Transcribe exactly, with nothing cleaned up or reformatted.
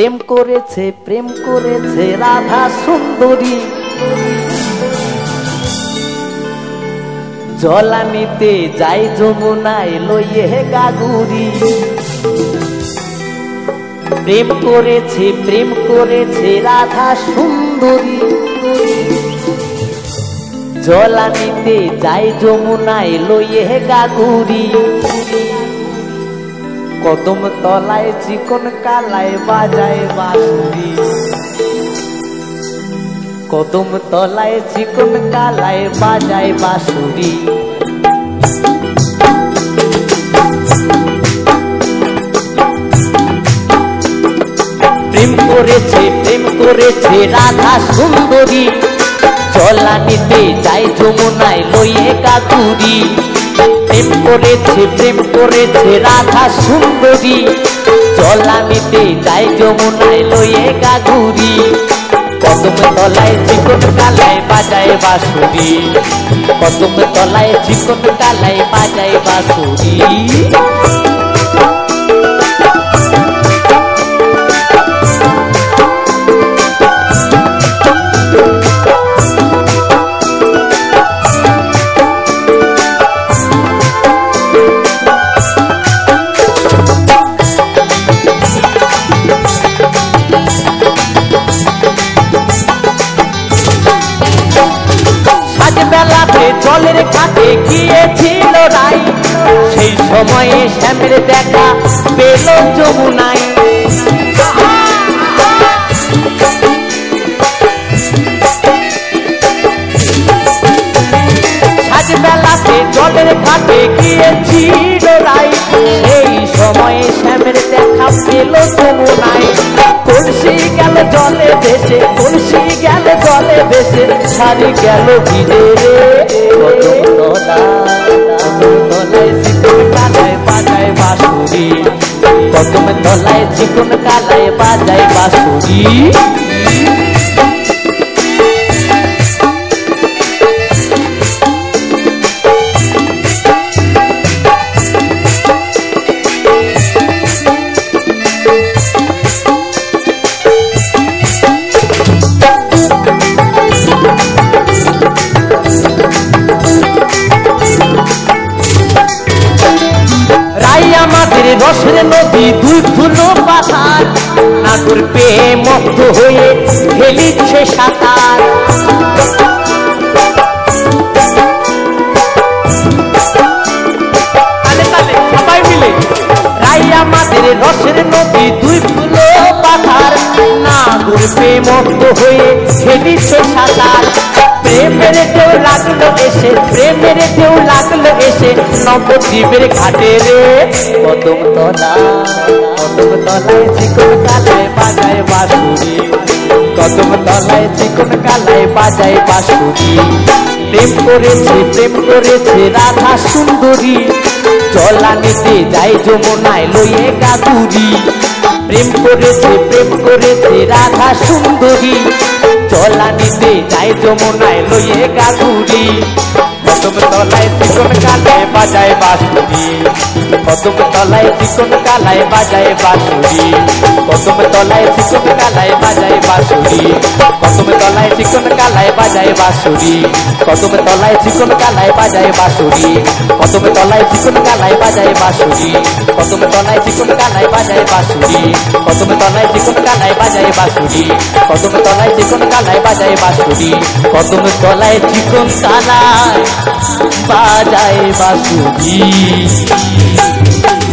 প্রেম করেছে প্রেম করেছে রাধা সুন্দরী জলানিতে যাই যমুনায় লইয়ে গাগুরি প্রেম করেছে প্রেম করেছে রাধা সুন্দরী জলানিতে যাই যমুনায় লইয়ে গাগুরি কদম তলায় চিকন কালায় বাজায় বাঁশুরি কদম তলায় চিকন কালায় বাজায় বাঁশুরি প্রেম করেছে প্রেম করেছে রাধা সুন্দরী জলানিতে যাই যমুনায় লইয়ে গাগুরি প্রেম করেছে প্রেম করেছে রাধা সুন্দরী জলানিতে যাই যমুনায় লইয়ে গাগুরি কদম তলায় চিকন কালায় বাজায় বাঁশুরি কদম তলায় চিকন কালায় বাজায় বাঁশুরি জলের কাছে গিয়েছিল রাই সেই সময়ে শ্যামের দেখা পেল যমুনায় সাজবেলাতে জলের কাছে গিয়েছিল রাই সেই সময়ে শ্যামের দেখা পেল যমুনায় কলসি গেল জলে ভেসে কলসি গেল জলে ভেসে শাড়ি গেল ভিজে রে কদম তলায় চিকন কালায় বাজায় বাঁশুরি কদম তলায় চিকন কালায় বাজায় বাঁশুরি রসের নদী দুই ধুলো পাথার নাগর পেয়ে মুগ্ধ হয়ে খেলিছে সাঁতার সবাই মিলে রাই আমাদের রসের নদী দুই ধুলো পাথার নাগর পেয়ে মুগ্ধ হয়ে খেলিছে সাঁতার প্রেমের ঢেউ লাগলো এসে প্রেমের ঢেউ লাগলো এসে নবদ্বীপের ঘাটে রে কদম তলা কদম তলায় চিকন কালায় বাজায় বাঁশুরি কদম তলায় চিকন কালায় বাজায় বাঁশুরি প্রেম করেছে প্রেম করেছে রাধা সুন্দরী জলানিতে যাই যমুনায় লইয়ে গাগুরি প্রেম করেছে প্রেম করেছে রাধা সুন্দরী জলানিতে যাই যমুনায় লইয়ে গাগুরি কদম তলায় চিকন কালায় বাজায় বাঁশুরি কদম তলায় চিকন কালায় বাজায় বাঁশুরি কদম তলায় চিকন কালায় বাজায় বাঁশুরি কদম তলায় চিকন কালায় বাজায় বাঁশুরি কদম তলায় চিকন কালায় বাজায় বাঁশুরি কদম তলায় চিকন কালায় বাজায় বাঁশুরি কদম তলায় চিকন কালায় বাজায় বাঁশুরি কদম তলায় চিকন কালায় বাজায় বাঁশুরি কদম তলায় চিকন কালায় বাজায় বাঁশুরি কদম তলায় চিকন কালায় বাজায় বাঁশুরি।